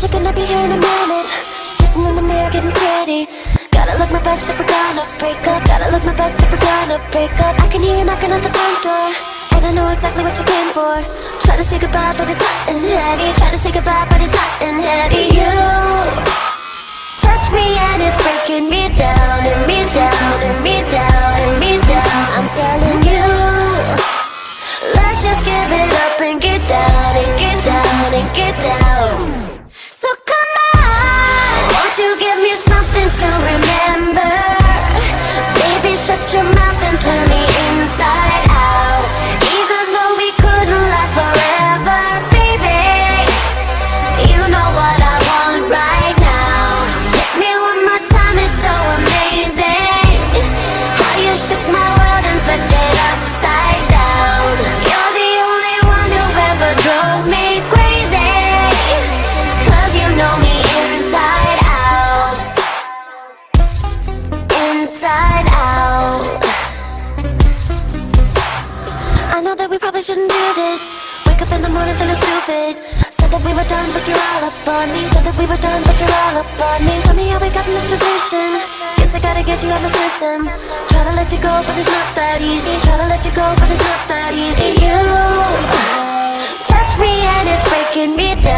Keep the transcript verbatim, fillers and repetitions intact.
you're gonna be here in a minute. Sitting in the mirror getting pretty. Gotta look my best if we're gonna break up. Gotta look my best if we're gonna break up. I can hear you knocking at the front door, and I know exactly what you came for. Try to say goodbye but it's hot and heavy. Try to say goodbye but it's hot and heavy. You touch me and it's breaking me down, and me down, and me down, and me down. I'm telling you, let's just give it up and get down, and get down, and get down. So come on, won't you give me something to remember? Baby, shut your mouth and turn me inside out. Even though we couldn't last forever, baby, you know what I want right now. Hit me one more time, it's so amazing how you shook my world and flipped it upside down. You're the only one who ever drove me crazy, 'cause you know me inside out. Inside out. I know that we probably shouldn't do this. Wake up in the morning feeling stupid. Said that we were done but you're all up on me. Said that we were done but you're all up on me. Tell me how we got in this position. Guess I gotta get you out my system. Try to let you go but it's not that easy. Try to let you go but it's not that easy. You touch me and it's breaking me down.